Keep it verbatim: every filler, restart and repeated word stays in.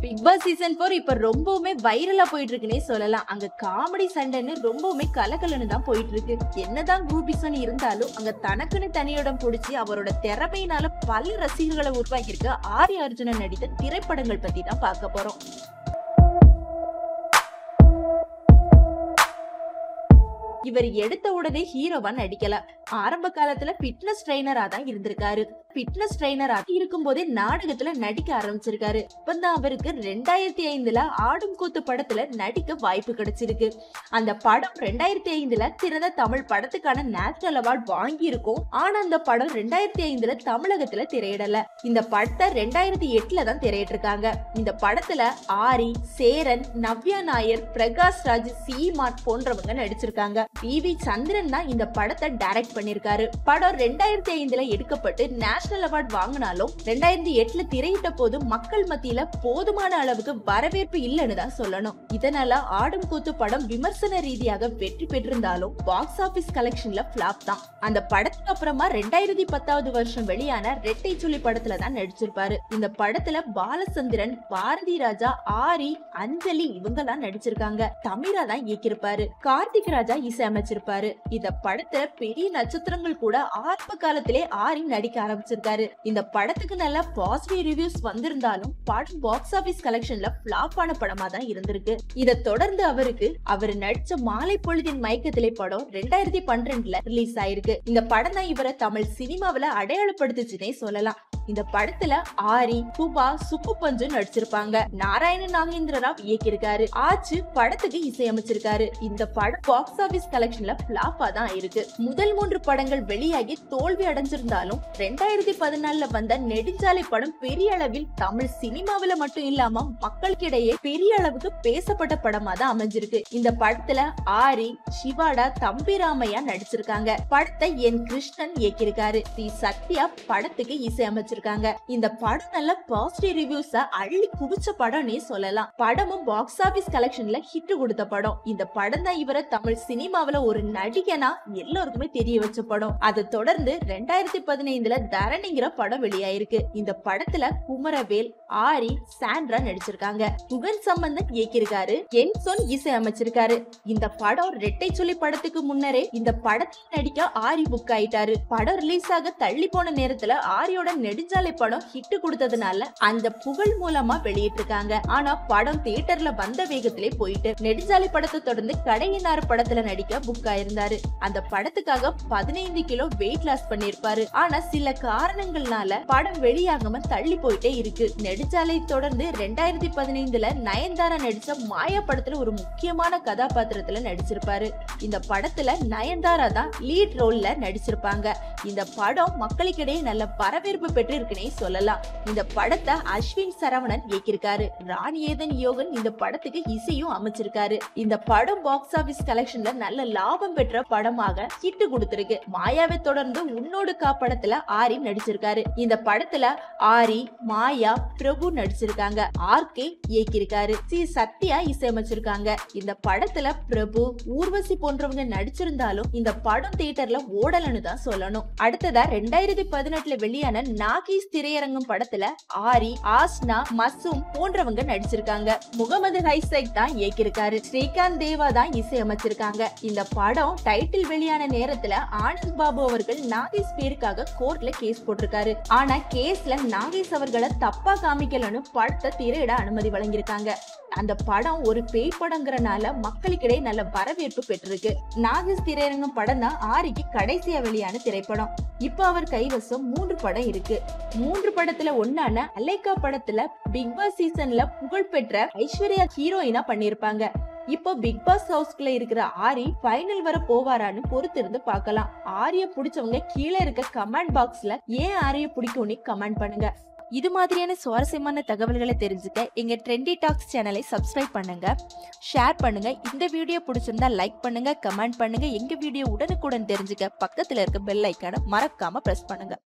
Big Boss season போர் இப்ப ரொம்பவுமே வைரலா போயிட்டு இருக்குன்னே சொல்லலாம். அங்க காமெடி சண்டைன்னு ரொம்பவுமே கலகலன்னு தான் போயிட்டு இருக்கு. என்னதான் குரூபிசன் இருந்தாலும் அங்க தனக்குன்னு தனியிடம் பிடிச்சி அவரோட திறமையினால பல ரசிகர்களை உருவாக்கி இருக்க ஆரி அர்ஜுனன் நடித்த திரைப்படங்கள் பத்தி தான் பார்க்க போறோம். இவர் எடுத்த உடனே ஹீரோவா நடிக்கல. ஆரம்ப காலத்துல பிட்னஸ் ட்ரெய்னரா தான் இருந்திருக்காரு. பிட்னஸ் ட்ரெய்னரா இருக்கும் போதே நாடகத்துல நடிக்க ஆரம்பிச்சிருக்காரு. இப்பதான் அவருக்கு ரெண்டாயிரத்தி ஐந்துல ஆடும் கூத்து படத்துல நடிக்க வாய்ப்பு கிடைச்சிருக்கு. அந்த படம் ரெண்டாயிரத்தி ஐந்துல சிறந்த தமிழ் படத்துக்கான நேஷனல் அவார்ட் வாங்கி இருக்கும். ஆனா அந்த படம் ரெண்டாயிரத்தி ஐந்துல தமிழகத்துல திரையிடல. இந்த படத்தை ரெண்டாயிரத்தி எட்டுல தான் திரையிட்டிருக்காங்க. இந்த படத்துல ஆரி, சேரன், நவ்யா நாயர், பிரகாஷ் ராஜ், சீமான் போன்றவங்க நடிச்சிருக்காங்க. வி வி சந்திரன் தான் இந்த படத்தை டைரக்ட் பண்ணிருக்காரு. படம் ரெண்டாயிரத்தி ஐந்துல எடுக்கப்பட்டு நேஷனல் அவார்ட் வாங்கினாலும் ரெண்டாயிரத்தி எட்டுல திரையிட்ட போது மக்கள் மத்தியில போதுமான அளவுக்கு வரவேற்பு இல்லைன்னு தான் சொல்லணும். இதனால ஆடும் கூத்து படம் விமர்சன ரீதியாக வெற்றி பெற்றிருந்தாலும் பாக்ஸ் ஆபீஸ் கலெக்ஷன்ல பிளாப் தான். அந்த படத்துக்கு அப்புறமா ரெண்டாயிரத்தி பத்தாவது வருஷம் வெளியான ரெட்டை சுழி படத்துல தான் நடிச்சிருப்பாரு. இந்த படத்துல பாலச்சந்திரன், பாரதி ராஜா, ஆரி, அஞ்சலி இவங்கெல்லாம் நடிச்சிருக்காங்க. தமிழா தான் இயக்கியிருப்பாரு. கார்த்திக் ராஜா இசையமைச்சிருப்பாரு. இந்த படத்துல பெரிய நட்சத்திரங்கள் கூட ஆரம்ப காலத்திலே ஆரி நடிக்க ஆரம்பிச்சிருக்காரு. இந்த படத்துக்கு நல்ல பாசிட்டிவ் ரிவ்யூஸ் வந்திருந்தாலும் படம் பாக்ஸ் ஆபீஸ் கலெக்ஷன்ல பிளாப் ஆன படமா தான் இருந்திருக்கு. இதை தொடர்ந்து அவருக்கு அவர் நடிச்ச மாலை பொழுதின் மயக்கத்திலே படம் ரெண்டாயிரத்தி பன்னிரெண்டுல ரிலீஸ் ஆயிருக்கு. இந்த படம் தான் இவரை தமிழ் சினிமாவில அடையாளப்படுத்துச்சுன்னே சொல்லலாம். இந்த படத்துல ஆரி, சுபா, சுப்பு பஞ்சு நடிச்சிருப்பாங்க. நாராயண நாகேந்திர ராவ் இயக்கியிருக்காரு. ஆச்சு படத்துக்கு இசையமைச்சிருக்காரு. இந்த படம் பாக்ஸ் ஆபீஸ் கலெக்ஷன்ல பிளாப்பா தான் இருக்கு. முதல் மூன்று படங்கள் வெளியாகி தோல்வி அடைஞ்சிருந்தாலும் ரெண்டாயிரத்தி பதினாலுல வந்த நெடுஞ்சாலை படம் பெரிய அளவில் தமிழ் சினிமாவில மட்டும் இல்லாம மக்களுக்கிடையே பெரிய அளவுக்கு பேசப்பட்ட படமா தான் அமைஞ்சிருக்கு. இந்த படத்துல ஆரி, சிவாடா, தம்பி ராமையா நடிச்சிருக்காங்க. படத்தை என் கிருஷ்ணன் இயக்கியிருக்காரு. தி சத்யா படத்துக்கு இசையமைச்சு இந்த படம் நல்ல பாசிட்டிவ் ரிவ்யூஸ் அள்ளி குவிச்ச படம்னே சொல்லலாம். படமும் பாக்ஸ் ஆபீஸ் கலெக்ஷன்ல ஹிட் கொடுத்த படம். இந்த படம் தான் இவரை தமிழ் சினிமாவில ஒரு நடிகனா எல்லாருக்குமே தெரிய வச்ச படம். அதை தொடர்ந்து ரெண்டாயிரத்தி பதினைந்துல தரணிங்கிற படம் வெளியாயிருக்கு. இந்த படத்துல குமரவேல், ஆரி, சாண்ட்ரா நடிச்சிருக்காங்க. புகன் சம்பந்தன் இயக்கியிருக்காரு. என்சோன் இசை அமைச்சிருக்காரு. இந்த படம் ரெட்டை சொல்லி படத்துக்கு முன்னரே இந்த படத்தை நடிக்க ஆரி புக் ஆயிட்டாரு. படம் ரிலீஸ் ஆக தள்ளி போன நேரத்துல ஆரியோட நெடுஞ்சாலை படம் ஹிட் கொடுத்ததுனால அந்த புகழ் மூலமா வெளியிட்டிருக்காங்க. ஆனா படம் தியேட்டர்ல வந்த வேகத்திலே போயிட்டு நெடுஞ்சாலை படத்தை தொடர்ந்து கடையினார் படத்துல நடிக்க புக் ஆயிருந்தாரு. அந்த படத்துக்காக பதினைந்து கிலோ வெயிட் லாஸ் பண்ணிருப்பாரு. ஆனா சில காரணங்கள்னால படம் வெளியாகாம தள்ளி போயிட்டே இருக்கு. நெடுஞ்சாலை தொடர்ந்து ரெண்டாயிரத்தி பதினைந்துல நயன்தாரா நடிச்ச மாயா படத்துல ஒரு முக்கியமான கதாபாத்திரத்துல நடிச்சிருப்பாரு. இந்த படத்துல நயன்தாரா தான் லீட் ரோல்ல நடிச்சிருப்பாங்க. இந்த படம் மக்களுக்கிடையே நல்ல வரவேற்பு பெற்று இருக்குன்னே சொல்லலாம். இந்த படத்தை அஸ்வின் சரவணன் இயக்கியிருக்காரு. ராணி ஏதன் யோகன் இந்த படத்துக்கு இசையும் அமைச்சிருக்காரு. இந்த படம் பாக்ஸ் ஆபீஸ் கலெக்ஷன்ல நல்ல லாபம் பெற்ற படமாக ஹிட் கொடுத்திருக்கு. மாயாவை தொடர்ந்து உன்னோடு கா படத்துல ஆரி நடிச்சிருக்காரு. இந்த படத்துல ஆரி, மாயா, பிரபு நடிச்சிருக்காங்க. ஆர்கே இயக்கியிருக்காரு. சி சத்யா இசையமைச்சிருக்காங்க. இந்த படத்துல பிரபு, ஊர்வசி போன்றவங்க நடிச்சிருந்தாலும் இந்த படம் தியேட்டர்ல ஓடலன்னு தான் சொல்லணும். அடுத்ததா ரெண்டாயிரத்தி பதினெட்டுல வெளியான நாகேஷ் திரையரங்கம் படத்துல ஆரி, ஆஸ்னா, மசூம் போன்றவங்க நடிச்சிருக்காங்க. முகமது ஹைசைக் தான் இயக்கியிருக்காரு. ஸ்ரீகாந்த் தேவா தான் இசையமைச்சிருக்காங்க. இந்த படம் டைட்டில் வெளியான நேரத்துல ஆனந்த் பாபு அவர்கள் நாகேஷ் பேருக்காக கோர்ட்ல கேஸ் போட்டிருக்காரு. ஆனா கேஸ்ல நாகேஷ் அவர்களை தப்பா காமிக்கலன்னு படத்தை திரையிட அனுமதி வழங்கியிருக்காங்க. அந்த படம் ஒரு பேய் படங்கிறனால மக்களுக்கிடையே நல்ல வரவேற்பு பெற்றிருக்கு. நாகேஷ் திரையரங்கம் படம் தான் ஆரிக்கு கடைசியா வெளியான திரைப்படம். இப்ப அவர் கைவசம் மூன்று படம் இருக்கு. மூன்று படத்துல ஒன்னான அலைக்கா படத்துல பிக் பாஸ் சீசன்ல புகழ்பெற்ற ஐஸ்வர்யா ஹீரோயினா பண்ணிருப்பாங்க. இப்போ பிக் பாஸ் ஹவுஸ்குள்ள இருக்கிற ஆரி ஃபைனல் வர போவாரான்னு பொறுத்திருந்து பார்க்கலாம். ஆரிய பிடிச்சவங்க கீழே இருக்க கமெண்ட் பாக்ஸ்ல ஏன் ஆரிய பிடிக்கும்னு கமெண்ட் பண்ணுங்க. இது மாதிரியான சுவாரஸ்யமான தகவல்களை தெரிஞ்சுக்க எங்க ட்ரெண்டி டாக்ஸ் சேனலை சப்ஸ்கிரைப் பண்ணுங்க, ஷேர் பண்ணுங்க. இந்த வீடியோ பிடிச்சிருந்தா லைக் பண்ணுங்க, கமெண்ட் பண்ணுங்க. எங்க வீடியோ உடனுக்குடன் தெரிஞ்சுக்க பக்கத்துல இருக்க பெல் ஐக்கானை மறக்காம பிரஸ் பண்ணுங்க.